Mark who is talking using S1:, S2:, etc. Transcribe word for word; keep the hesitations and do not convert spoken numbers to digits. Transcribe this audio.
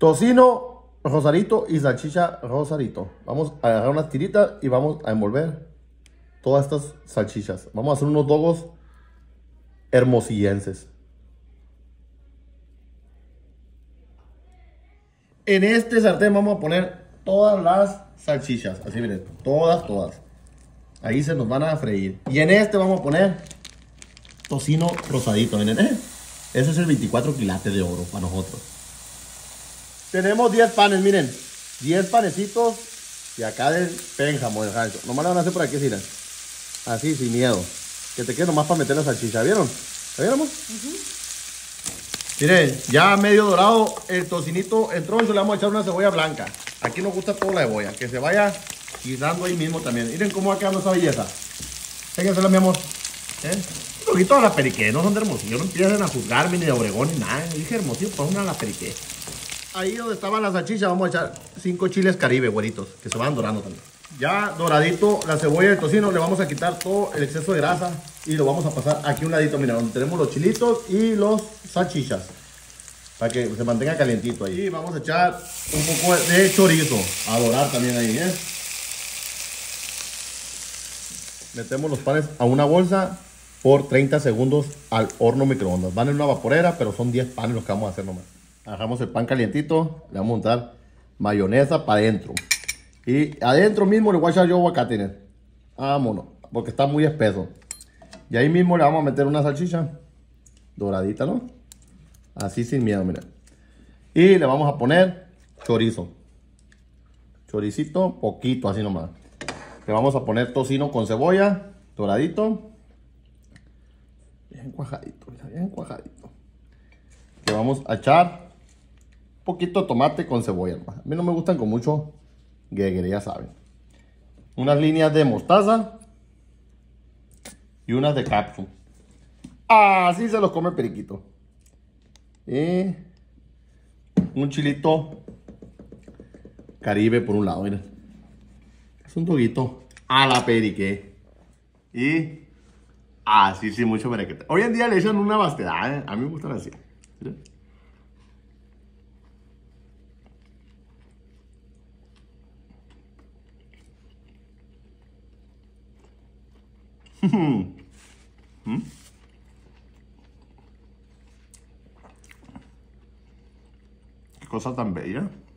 S1: Tocino rosarito y salchicha rosarito. Vamos a agarrar unas tiritas y vamos a envolver todas estas salchichas. Vamos a hacer unos dogos hermosillenses. En este sartén vamos a poner todas las salchichas. Así miren, todas, todas. Ahí se nos van a freír. Y en este vamos a poner tocino rosadito. Miren, ¿eh? Ese es el veinticuatro quilates de oro para nosotros. Tenemos diez panes, miren. diez panecitos. Y acá del pénjamo, del rancho. Nomás lo van a hacer por aquí, miren. Así, sin miedo. Que te quede nomás para meter la salchicha. ¿Vieron? ¿La vieron? Uh-huh. Miren, ya medio dorado el tocinito en troncho. Le vamos a echar una cebolla blanca. Aquí nos gusta toda la cebolla. Que se vaya guisando ahí mismo también. Miren cómo va quedando esa belleza. Fíjense, mi amor. ¿Eh? Un poquito a la periqué. No son de Hermosillo. No empiecen a juzgarme ni de Obregón ni nada. Dije Hermosillo, pues una a la periqué. Ahí donde estaban las salchichas vamos a echar cinco chiles caribe, güeritos. Que se van dorando también. Ya doradito la cebolla y el tocino, le vamos a quitar todo el exceso de grasa y lo vamos a pasar aquí a un ladito, mira, donde tenemos los chilitos y los salchichas, para que se mantenga calientito ahí. Y vamos a echar un poco de chorizo a dorar también ahí, ¿eh? Metemos los panes a una bolsa por treinta segundos al horno microondas. Van en una vaporera, pero son diez panes los que vamos a hacer nomás. Agarramos el pan calientito, le vamos a montar mayonesa para adentro. Y adentro mismo le voy a echar yo aguacate. Vámonos, porque está muy espeso. Y ahí mismo le vamos a meter una salchicha doradita, ¿no? Así sin miedo, mira. Y le vamos a poner chorizo. Choricito, poquito, así nomás. Le vamos a poner tocino con cebolla, doradito. Bien cuajadito, mira, bien cuajadito. Le vamos a echar un poquito de tomate con cebolla nomás. A mí no me gustan con mucho Gregere, ya saben. Unas líneas de mostaza y unas de capsu. Así se los come el periquito. Y un chilito caribe por un lado, miren. Es un doguito a la perique. Y así, sí, mucho merequete. Hoy en día le echan una vastedad, ¿eh? A mí me gustan así. ¿Sí? ¿Mm? Qué cosa tan bella.